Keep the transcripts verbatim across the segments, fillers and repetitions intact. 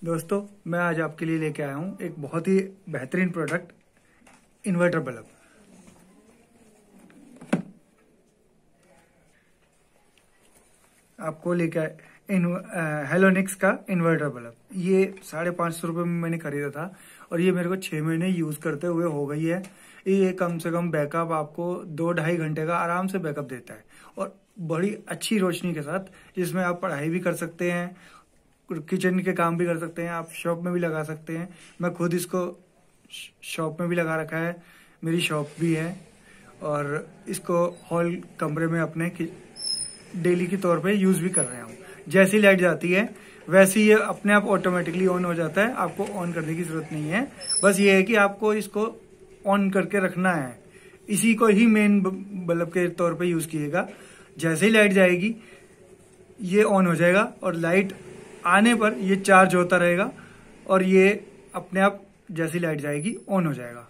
दोस्तों, मैं आज आपके लिए लेके आया हूँ एक बहुत ही बेहतरीन प्रोडक्ट, इन्वर्टर बल्ब। आपको लेके आए हेलोनिक्स का इन्वर्टर बल्ब। ये साढ़े पाँच सौ रुपये में मैंने खरीदा था और ये मेरे को छः महीने यूज़ करते हुए हो गई है। ये कम से कम बैकअप आपको दो ढाई घंटे का आराम से बैकअप देता है और बड़ी अच्छी रोशनी के साथ, जिसमें आप पढ़ाई भी कर सकते हैं, किचन के काम भी कर सकते हैं, आप शॉप में भी लगा सकते हैं। मैं खुद इसको शॉप में भी लगा रखा है, मेरी शॉप भी है और इसको हॉल कमरे में अपने डेली के तौर पे यूज़ भी कर रहे हूँ। जैसी लाइट जाती है वैसे ये अपने आप ऑटोमेटिकली ऑन हो जाता है, आपको ऑन करने की जरूरत नहीं है। बस ये है कि आपको इसको ऑन करके रखना है, इसी को ही मेन बल्ब के तौर पे यूज़ कीजिएगा। जैसे ही लाइट जाएगी ये ऑन हो जाएगा और लाइट आने पर ये चार्ज होता रहेगा और ये अपने आप जैसी लाइट जाएगी ऑन हो जाएगा।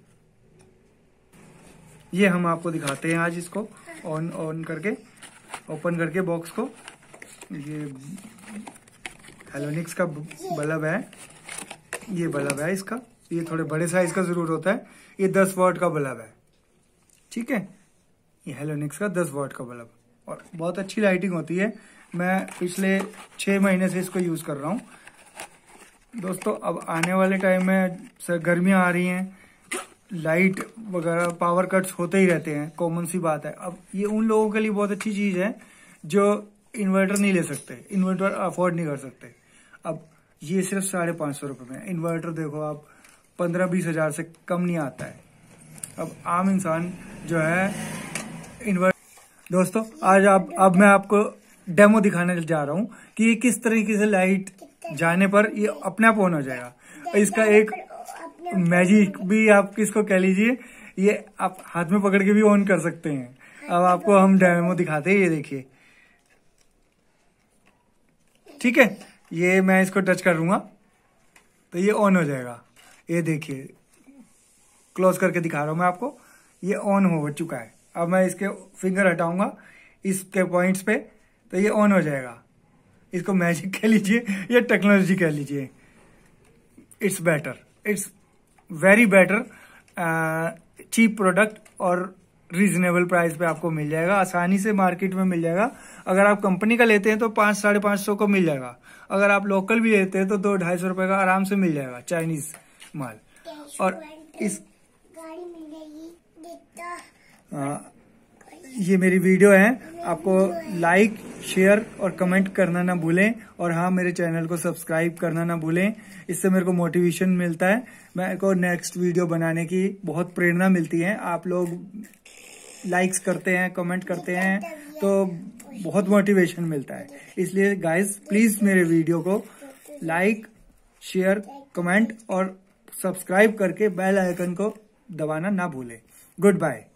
ये हम आपको दिखाते हैं आज इसको ऑन ऑन करके, ओपन करके बॉक्स को। ये हेलोनिक्स का बल्ब है, ये बल्ब है इसका। ये थोड़े बड़े साइज का जरूर होता है। ये दस वाट का बल्ब है, ठीक है। ये हेलोनिक्स का दस वाट का बल्ब और बहुत अच्छी लाइटिंग होती है। मैं पिछले छः महीने से इसको यूज़ कर रहा हूँ। दोस्तों, अब आने वाले टाइम में गर्मियाँ आ रही हैं, लाइट वगैरह पावर कट्स होते ही रहते हैं, कॉमन सी बात है। अब ये उन लोगों के लिए बहुत अच्छी चीज़ है जो इन्वर्टर नहीं ले सकते, इन्वर्टर अफोर्ड नहीं कर सकते। अब ये सिर्फ साढ़े पाँच सौ रुपये में इन्वर्टर, देखो आप, पंद्रह बीस हजार से कम नहीं आता है। अब आम इंसान जो है इन्वर्टर। दोस्तों, आज आप अब मैं आपको डेमो दिखाने जा रहा हूँ कि ये किस तरीके से लाइट जाने पर ये अपने आप ऑन हो जाएगा। इसका एक मैजिक भी आप किसको कह लीजिए, ये आप हाथ में पकड़ के भी ऑन कर सकते हैं। अब आपको हम डेमो दिखाते हैं, ये देखिए, ठीक है। ये मैं इसको टच करूंगा तो ये ऑन हो जाएगा। ये देखिए, क्लोज करके दिखा रहा हूं मैं आपको, ये ऑन हो चुका है। अब मैं इसके फिंगर हटाऊंगा इसके पॉइंट्स पे तो ये ऑन हो जाएगा। इसको मैजिक कह लीजिए या टेक्नोलॉजी कह लीजिए, it's better, it's very better. Cheap product और रीजनेबल प्राइस पे आपको मिल जाएगा, आसानी से मार्केट में मिल जाएगा। अगर आप कंपनी का लेते हैं तो पाँच साढ़े पाँच सौ को मिल जाएगा। अगर आप लोकल भी लेते हैं तो दो ढाई सौ रुपए का आराम से मिल जाएगा, चाइनीज माल। और इस आ, ये मेरी वीडियो है, आपको लाइक शेयर और कमेंट करना ना भूलें और हाँ, मेरे चैनल को सब्सक्राइब करना ना भूलें। इससे मेरे को मोटिवेशन मिलता है, मेरे को नेक्स्ट वीडियो बनाने की बहुत प्रेरणा मिलती है। आप लोग लाइक्स करते हैं, कमेंट करते हैं तो बहुत मोटिवेशन मिलता है। इसलिए गाइस, प्लीज मेरे वीडियो को लाइक शेयर कमेंट और सब्सक्राइब करके बेल आइकन को दबाना ना भूलें। Good bye.